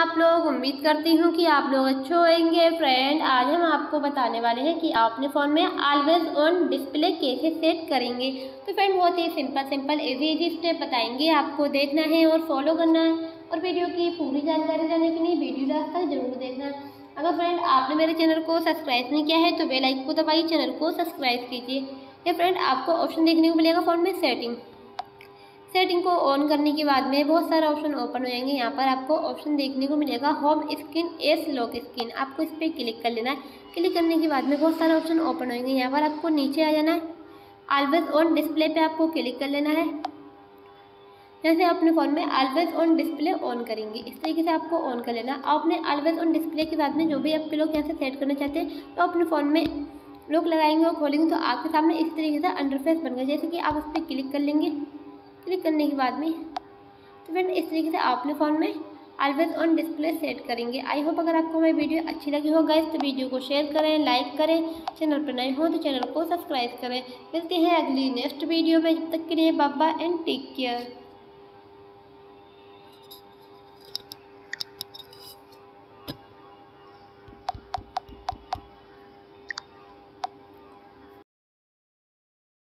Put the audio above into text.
आप लोग? उम्मीद करती हूँ कि आप लोग अच्छे होंगे। फ्रेंड, आज हम आपको बताने वाले हैं कि आप अपने फ़ोन में ऑलवेज ऑन डिस्प्ले कैसे सेट करेंगे। तो फ्रेंड, बहुत ही सिंपल इजी स्टेप बताएंगे, आपको देखना है और फॉलो करना है। और वीडियो की पूरी जानकारी जानने के लिए वीडियो लास्ट तक जरूर देखना। अगर फ्रेंड आपने मेरे चैनल को सब्सक्राइब नहीं किया है तो बेल आइकन को दबाइए, चैनल को सब्सक्राइब कीजिए। या फ्रेंड, आपको ऑप्शन देखने को मिलेगा फ़ोन में सेटिंग को ऑन करने के बाद में बहुत सारे ऑप्शन ओपन हो जाएंगे। यहाँ पर आपको ऑप्शन देखने को मिलेगा home screen as lock screen, आपको इस पर क्लिक कर लेना है। क्लिक करने के बाद में बहुत सारे ऑप्शन ओपन होंगे। यहाँ पर आपको नीचे आ जाना है, ऑलवेज ऑन डिस्प्ले पे आपको क्लिक कर लेना है। जैसे अपने फ़ोन में ऑलवेज ऑन डिस्प्ले ऑन करेंगे, इस तरीके से आपको ऑन कर लेना। आपने ऑलवेज ऑन डिस्प्ले के बाद में जो भी आपके लोग यहाँ से सेट करना चाहते हैं तो अपने फ़ोन में लोग लगाएंगे और खोलेंगे तो आपके सामने इस तरीके से इंटरफेस बन गया। जैसे कि आप उस पर क्लिक कर लेंगे। क्लिक करने के बाद में तो फ्रेंड इस तरीके से आप अपने फ़ोन में ऑलवेज ऑन डिस्प्ले सेट करेंगे। आई होप अगर आपको मेरी वीडियो अच्छी लगी हो गाइस तो वीडियो को शेयर करें, लाइक करें। चैनल पर नए हो तो चैनल को सब्सक्राइब करें। मिलते हैं अगली नेक्स्ट वीडियो में, जब तक के लिए bye bye and take care.